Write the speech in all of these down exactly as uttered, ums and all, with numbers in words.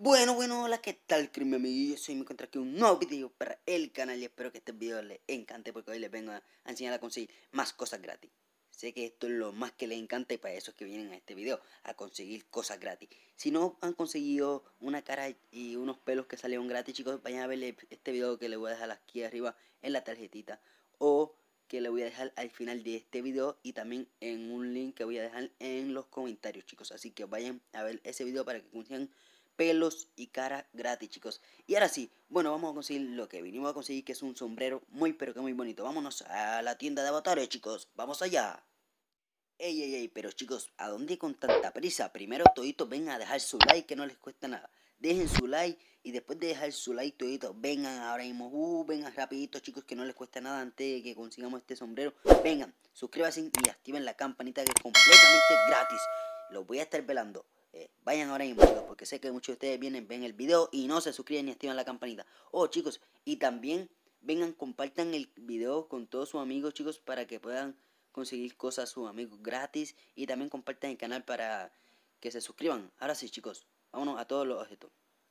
Bueno, bueno, hola, ¿qué tal, crimen amiguillos? Hoy me encuentro aquí un nuevo video para el canal y espero que este video les encante porque hoy les vengo a enseñar a conseguir más cosas gratis. Sé que esto es lo más que les encanta y para eso es que vienen a este video, a conseguir cosas gratis. Si no han conseguido una cara y unos pelos que salieron gratis, chicos, vayan a ver este video que les voy a dejar aquí arriba en la tarjetita o que le voy a dejar al final de este video y también en un link que voy a dejar en los comentarios, chicos. Así que vayan a ver ese video para que consigan pelos y cara gratis, chicos. Y ahora sí, bueno, vamos a conseguir lo que vinimos a conseguir, que es un sombrero muy pero que muy bonito. Vámonos a la tienda de avatares, chicos. Vamos allá. Ey, ey, ey, pero chicos, ¿a dónde con tanta prisa? Primero toditos vengan a dejar su like, que no les cuesta nada. Dejen su like y después de dejar su like toditos, vengan ahora mismo, uh, vengan rapidito, chicos, que no les cuesta nada antes de que consigamos este sombrero. Vengan, suscríbanse y activen la campanita que es completamente gratis. Los voy a estar velando. Eh, vayan ahora mismo, chicos, porque sé que muchos de ustedes vienen, ven el video y no se suscriben ni activan la campanita. Oh, chicos, y también vengan, compartan el video con todos sus amigos, chicos, para que puedan conseguir cosas a sus amigos gratis y también compartan el canal para que se suscriban. Ahora sí, chicos, vámonos a todos los objetos.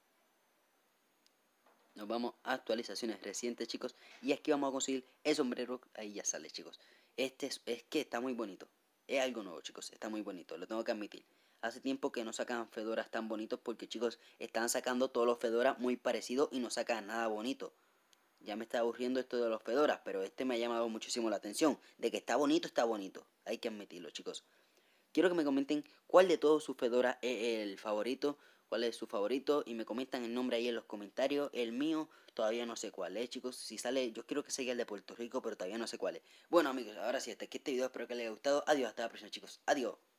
Nos vamos a actualizaciones recientes, chicos, y aquí vamos a conseguir el sombrero. Ahí ya sale, chicos. Este es, es que está muy bonito. Es algo nuevo, chicos, está muy bonito, lo tengo que admitir. Hace tiempo que no sacan fedoras tan bonitos porque, chicos, están sacando todos los fedoras muy parecidos y no sacan nada bonito. Ya me está aburriendo esto de los fedoras, pero este me ha llamado muchísimo la atención. De que está bonito, está bonito. Hay que admitirlo, chicos. Quiero que me comenten cuál de todos sus fedoras es el favorito, cuál es su favorito y me comentan el nombre ahí en los comentarios. El mío todavía no sé cuál es, chicos. Si sale, yo quiero que sea el de Puerto Rico, pero todavía no sé cuál es. Bueno, amigos, ahora sí, hasta aquí este video. Espero que les haya gustado. Adiós, hasta la próxima, chicos. Adiós.